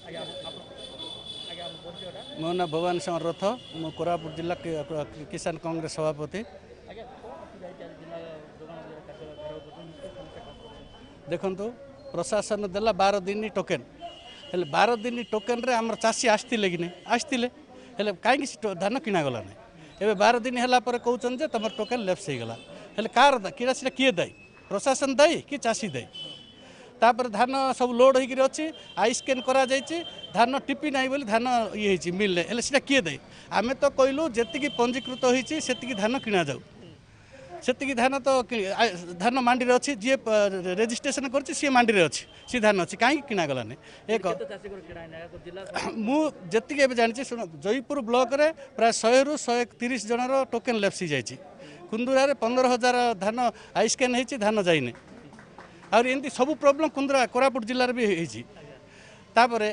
मो ना भवानी सिंह रथ मु कोरापुट जिला किसान कांग्रेस सभापति। देखु प्रशासन देला 12 दिन टोकेन हेले 12 दिन टोकेन रे आमर चाषी आसते कि नहीं आसते हेले कहीं धान किना गला नहीं एवं 12 दिन है कहते जे तुम टोकेन लेप्स हो गला हेले कार किड़ा से किए दायी प्रशासन दायी कि चाषी दायी तापर धान सब लोड होकर अच्छी आई स्कैन करा धान टिपी ना बोली धान ये मिल हेले सीटा किए दायी आम तो कहलु जी पंजीकृत होती से धान किना जाऊ से धान तो धान मांडी अच्छी जी रेजिस्ट्रेशन कर मांडी अच्छी सी धान अच्छी कहीं किना गलानी एक मुझे जानी शुण जयपुर ब्लॉक रे प्राय 100 रु 130 जनर टोकेन लेप्सी जाइए कुंदुरा 15,000 धान आई स्कैन होती धान जाइने और एमती सब प्रोब्लेम कुंदुरा कोरापुट जिले में भी होपर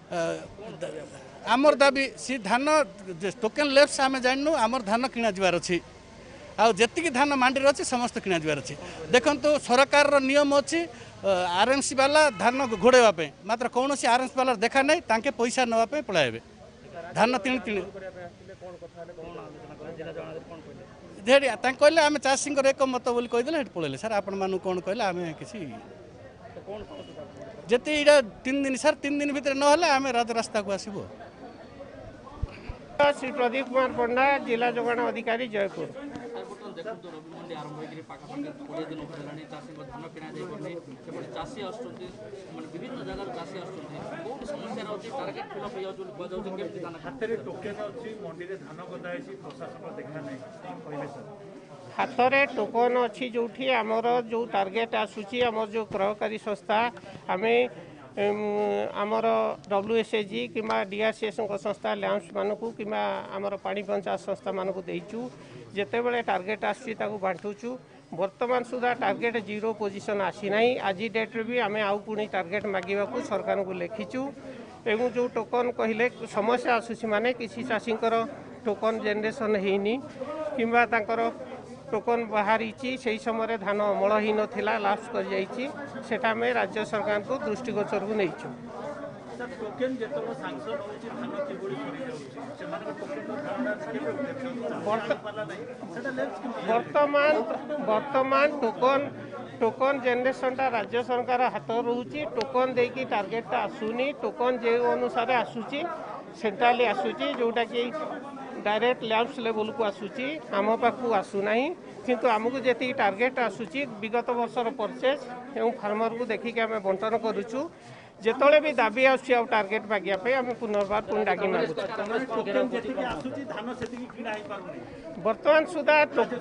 आमर दाबी सी धान टोकेन लेप्स आम जानू आमर धान किना जबार अच्छी आती धान मांडी अच्छी समस्त किना जबार अच्छी देखु सरकार नियम अच्छी आरएमसी वाला धान घोड़ाइवाई मात्र कौन आरएमसी वाला देखा नहीं तांके पैसा नापे पलाइबे धान तीन तीन कहले आम चाषी एक मत बोली कहीदे पलैले सर आपण मानू कौन कहले आम किसी जी यहाँ 3 दिन सर 3 दिन भितर ना आम राजरास्ता को आसबू। श्री प्रदीप कुमार पंडा जिला जोगाण अधिकारी जयपुर। हाथरे टोकन अच्छी जो आमर जो टार्गेट आसूची आमर जो क्रयकारी संस्था आम आमर WSAG कि DRCS संस्था लैंप्स मानक कि आमर पानी पंचायत संस्था मानक देचु जिते बड़े टार्गेट आसूची बांटुचु वर्तमान सुधा टार्गेट 0 पोजिशन आसी ना आज डेट्रे भी आम आउ पुणी टार्गेट मांगा सरकार को लिखिचु एवं जो टोकन कहले समस्या आसूसी माने किसी चाषी टोकन जेनरेशन होनी कि टोकन बाहरी से समय धान अमल ही नाला लाप्स कर सेटा में राज्य सरकार को दृष्टिगोचर को नहीं वर्तमान टोकन जेनरेशन राज्य सरकार हाथ रोचे टोकन देकी टार्गेट आसुनी टोकन जे अनुसार आसूची सेंट्राली आसूची जोटा कि डायरेक्ट लैंप्स लेवल को आसूची आम पाखु आसुना किंतु आमको जी टार्गेट आसूची विगत वर्षर परचेज एवं फार्मर को देखिक आम बंटन करुचु जिते भी दाबी आसूँ आ टार्गेट मागे आम पुनर्बार पुणी डाक मागु बर्तमान सुधा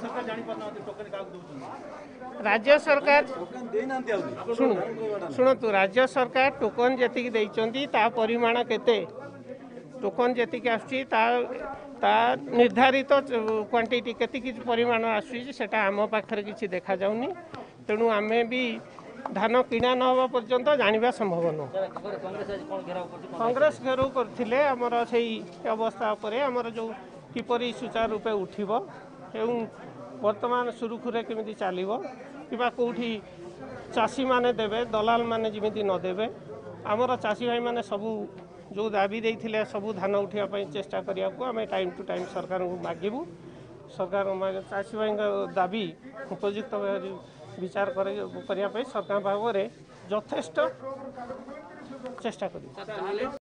राज्य सरकार शुणु राज्य सरकार टोकन जी देती परिमाण केते टोकन जी आसूँ निर्धारित क्वांटिटी केती परिमाण आसूँ से आम पाखे किसी देखा जाऊनी तेणु आम भी धान किणा न हवा पर्यंत जानिबा संभव नुह। कांग्रेस घेराव करथिले हमर सेही अवस्था उपरे हमर जो किपरि सुचारू रूपे उठिबो एवं वर्तमान सुरुखुरे केमिति चलिबो किबा कोठी चाषी माने देबे दलाल माने जिमिति न देबे हमर चाषी भाई माने सबु जो दाबी देइथिले सबु धान उठिया पई चेष्टा करिया को आमे टाइम टू टाइम सरकार को मागिबू सरकार चाषी भाई दाबी उपयुक्त विचार करने सरकार भाव में यथेष्ट चेष्टा कर।